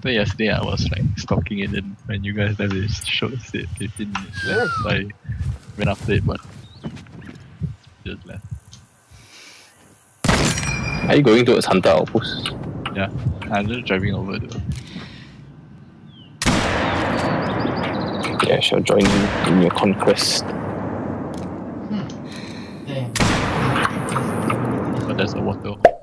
after yesterday, I was like stalking it, and when you guys left, it showed it 15 minutes left. So I went after it, but just left. Are you going towards Hunter Outpost? Yeah, I'm just driving over to. Yeah, I shall join you in your conquest. Damn. But there's a water.